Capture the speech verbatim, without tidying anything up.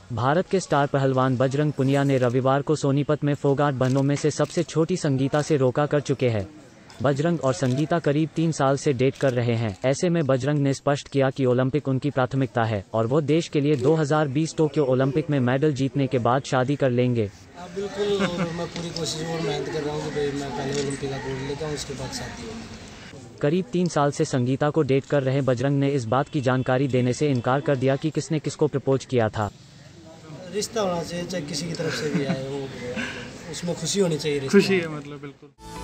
भारत के स्टार पहलवान बजरंग पुनिया ने रविवार को सोनीपत में फोगाट बहनों में से सबसे छोटी संगीता से रोका कर चुके हैं। बजरंग और संगीता करीब तीन साल से डेट कर रहे हैं। ऐसे में बजरंग ने स्पष्ट किया कि ओलंपिक उनकी प्राथमिकता है और वो देश के लिए दो हज़ार बीस टोक्यो ओलंपिक में मेडल जीतने के बाद शादी कर लेंगे। बिल्कुल, और मैं पूरी कोशिश और मेहनत कर रहा हूँ कि मैं पहले ओलंपिक का गोल्ड लेकर उसके बाद शादी हो। करीब तीन साल से संगीता को डेट कर रहे बजरंग ने इस बात की जानकारी देने से इनकार कर दिया कि किसने किसको प्रपोज किया था। रिश्ता होना चाहिए, चाहे किसी की तरफ से भी आए, वो उसमें खुशी होनी चाहिए। खुशी है मतलब बिल्कुल।